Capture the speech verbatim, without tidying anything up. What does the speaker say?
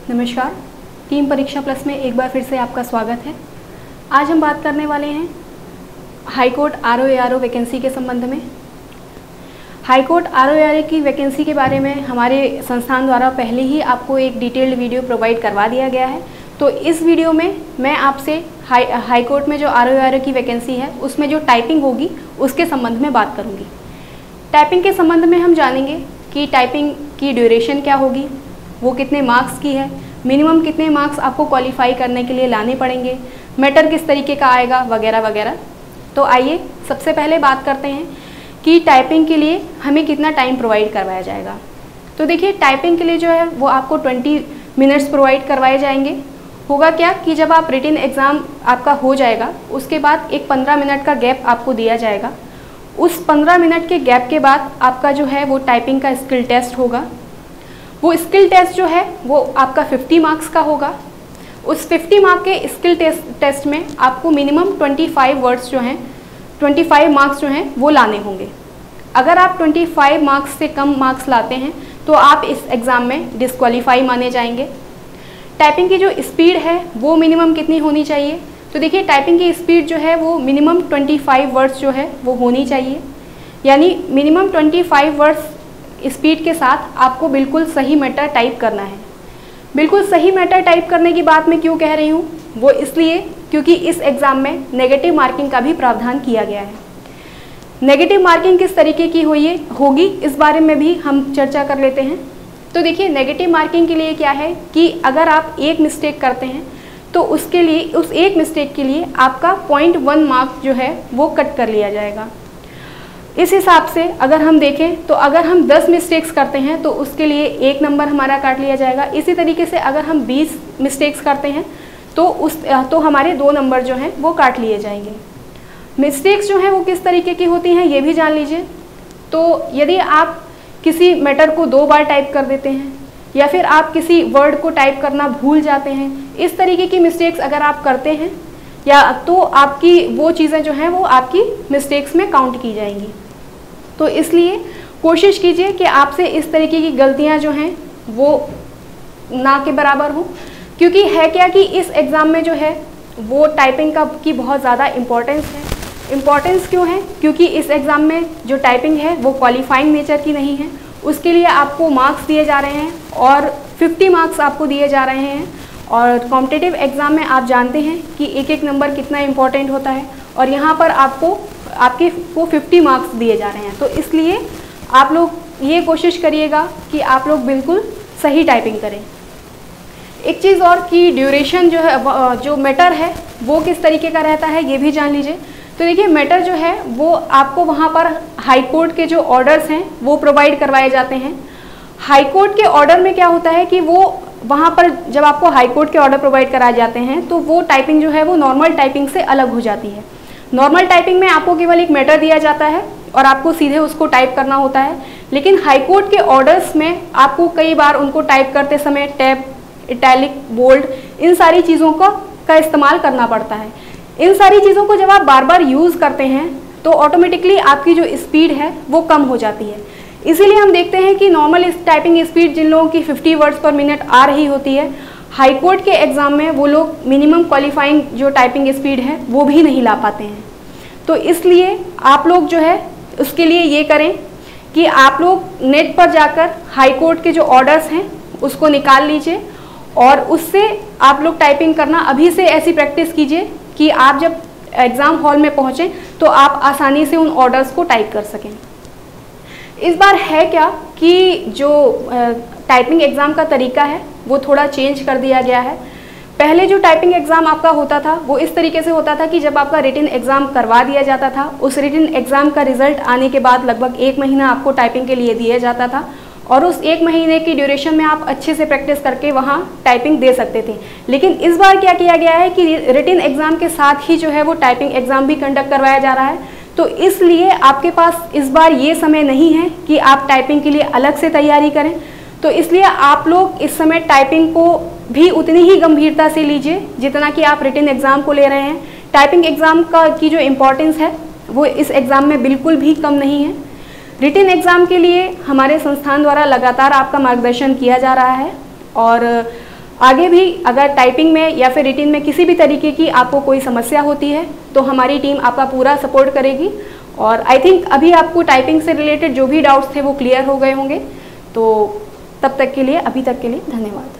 नमस्कार, टीम परीक्षा प्लस में एक बार फिर से आपका स्वागत है। आज हम बात करने वाले हैं high court R O A R O vacancy के संबंध में। High court R O A R O की वैकेंसी के बारे में हमारे संस्थान द्वारा पहले ही आपको एक डिटेल्ड वीडियो प्रोवाइड करवा दिया गया है। तो इस वीडियो में मैं आपसे हाई हाई कोर्ट में जो are O A R O की वैकेंसी है उसमें जो टाइपिंग होगी उसके संबंध में बात करूँगी। टाइपिंग के संबंध में हम जानेंगे कि टाइपिंग की ड्यूरेशन क्या होगी, वो कितने मार्क्स की है, मिनिमम कितने मार्क्स आपको क्वालिफाई करने के लिए लाने पड़ेंगे, मैटर किस तरीके का आएगा वगैरह वगैरह। तो आइए सबसे पहले बात करते हैं कि टाइपिंग के लिए हमें कितना टाइम प्रोवाइड करवाया जाएगा। तो देखिए, टाइपिंग के लिए जो है वो आपको ट्वेंटी मिनट्स प्रोवाइड करवाए जाएंगे। होगा क्या कि जब आप रिटन एग्ज़ाम आपका हो जाएगा उसके बाद एक पंद्रह मिनट का गैप आपको दिया जाएगा। उस पंद्रह मिनट के गैप के बाद आपका जो है वो टाइपिंग का स्किल टेस्ट होगा। वो स्किल टेस्ट जो है वो आपका पचास मार्क्स का होगा। उस पचास मार्क के स्किल टेस्ट टेस्ट में आपको मिनिमम पच्चीस वर्ड्स जो हैं पच्चीस मार्क्स जो हैं वो लाने होंगे। अगर आप पच्चीस मार्क्स से कम मार्क्स लाते हैं तो आप इस एग्ज़ाम में डिस्क्वालीफाई माने जाएंगे। टाइपिंग की जो स्पीड है वो मिनिमम कितनी होनी चाहिए? तो देखिए, टाइपिंग की स्पीड जो है वो मिनिमम पच्चीस वर्ड्स जो है वो होनी चाहिए। यानी मिनिमम पच्चीस वर्ड्स स्पीड के साथ आपको बिल्कुल सही मैटर टाइप करना है। बिल्कुल सही मैटर टाइप करने की बात मैं क्यों कह रही हूँ, वो इसलिए क्योंकि इस एग्ज़ाम में नेगेटिव मार्किंग का भी प्रावधान किया गया है। नेगेटिव मार्किंग किस तरीके की हुई होगी इस बारे में भी हम चर्चा कर लेते हैं। तो देखिए, नेगेटिव मार्किंग के लिए क्या है कि अगर आप एक मिस्टेक करते हैं तो उसके लिए उस एक मिस्टेक के लिए आपका पॉइंट वन मार्क जो है वो कट कर लिया जाएगा। इस हिसाब से अगर हम देखें तो अगर हम दस मिस्टेक्स करते हैं तो उसके लिए एक नंबर हमारा काट लिया जाएगा। इसी तरीके से अगर हम बीस मिस्टेक्स करते हैं तो उस तो हमारे दो नंबर जो हैं वो काट लिए जाएंगे। मिस्टेक्स जो हैं वो किस तरीके की होती हैं ये भी जान लीजिए। तो यदि आप किसी मैटर को दो बार टाइप कर देते हैं या फिर आप किसी वर्ड को टाइप करना भूल जाते हैं, इस तरीके की मिस्टेक्स अगर आप करते हैं या तो आपकी वो चीज़ें जो हैं वो आपकी मिस्टेक्स में काउंट की जाएंगी। तो इसलिए कोशिश कीजिए कि आपसे इस तरीके की गलतियां जो हैं वो ना के बराबर हो, क्योंकि है क्या कि इस एग्ज़ाम में जो है वो टाइपिंग का की बहुत ज़्यादा इम्पोर्टेंस है। इम्पोर्टेंस क्यों है? क्योंकि इस एग्ज़ाम में जो टाइपिंग है वो क्वालिफाइंग नेचर की नहीं है। उसके लिए आपको मार्क्स दिए जा रहे हैं और पचास मार्क्स आपको दिए जा रहे हैं। और कॉम्पिटिटिव एग्ज़ाम में आप जानते हैं कि एक एक नंबर कितना इम्पोर्टेंट होता है और यहाँ पर आपको आपके को पचास मार्क्स दिए जा रहे हैं। तो इसलिए आप लोग ये कोशिश करिएगा कि आप लोग बिल्कुल सही टाइपिंग करें। एक चीज़ और कि ड्यूरेशन जो है जो मैटर है वो किस तरीके का रहता है ये भी जान लीजिए। तो देखिए, मैटर जो है वो आपको वहाँ पर हाई कोर्ट के जो ऑर्डर्स हैं वो प्रोवाइड करवाए जाते हैं। हाई कोर्ट के ऑर्डर में क्या होता है कि वो वहाँ पर जब आपको हाई कोर्ट के ऑर्डर प्रोवाइड कराए जाते हैं तो वो टाइपिंग जो है वो नॉर्मल टाइपिंग से अलग हो जाती है। नॉर्मल टाइपिंग में आपको केवल एक मैटर दिया जाता है और आपको सीधे उसको टाइप करना होता है, लेकिन हाई कोर्ट के ऑर्डर्स में आपको कई बार उनको टाइप करते समय टैब, इटैलिक, बोल्ड, इन सारी चीज़ों का का इस्तेमाल करना पड़ता है। इन सारी चीज़ों को जब आप बार बार यूज़ करते हैं तो ऑटोमेटिकली आपकी जो स्पीड है वो कम हो जाती है। इसीलिए हम देखते हैं कि नॉर्मल इस टाइपिंग स्पीड जिन लोगों की पचास वर्ड्स पर मिनट आ रही होती है, हाई कोर्ट के एग्ज़ाम में वो लोग मिनिमम क्वालिफाइंग जो टाइपिंग स्पीड है वो भी नहीं ला पाते हैं। तो इसलिए आप लोग जो है उसके लिए ये करें कि आप लोग नेट पर जाकर हाई कोर्ट के जो ऑर्डर्स हैं उसको निकाल लीजिए और उससे आप लोग टाइपिंग करना अभी से ऐसी प्रैक्टिस कीजिए कि आप जब एग्ज़ाम हॉल में पहुँचें तो आप आसानी से उन ऑर्डर्स को टाइप कर सकें। इस बार है क्या कि जो टाइपिंग एग्ज़ाम का तरीका है वो थोड़ा चेंज कर दिया गया है। पहले जो टाइपिंग एग्ज़ाम आपका होता था वो इस तरीके से होता था कि जब आपका रिटन एग्ज़ाम करवा दिया जाता था, उस रिटन एग्ज़ाम का रिज़ल्ट आने के बाद लगभग एक महीना आपको टाइपिंग के लिए दिया जाता था और उस एक महीने की ड्यूरेशन में आप अच्छे से प्रैक्टिस करके वहाँ टाइपिंग दे सकते थे। लेकिन इस बार क्या किया गया है कि रिटन एग्ज़ाम के साथ ही जो है वो टाइपिंग एग्ज़ाम भी कंडक्ट करवाया जा रहा है। तो इसलिए आपके पास इस बार ये समय नहीं है कि आप टाइपिंग के लिए अलग से तैयारी करें। तो इसलिए आप लोग इस समय टाइपिंग को भी उतनी ही गंभीरता से लीजिए जितना कि आप रिटन एग्ज़ाम को ले रहे हैं। टाइपिंग एग्ज़ाम का की जो इम्पोर्टेंस है वो इस एग्ज़ाम में बिल्कुल भी कम नहीं है। रिटन एग्ज़ाम के लिए हमारे संस्थान द्वारा लगातार आपका मार्गदर्शन किया जा रहा है और आगे भी अगर टाइपिंग में या फिर रिटिन में किसी भी तरीके की आपको कोई समस्या होती है तो हमारी टीम आपका पूरा सपोर्ट करेगी। और आई थिंक अभी आपको टाइपिंग से रिलेटेड जो भी डाउट्स थे वो क्लियर हो गए होंगे। तो तब तक के लिए, अभी तक के लिए धन्यवाद।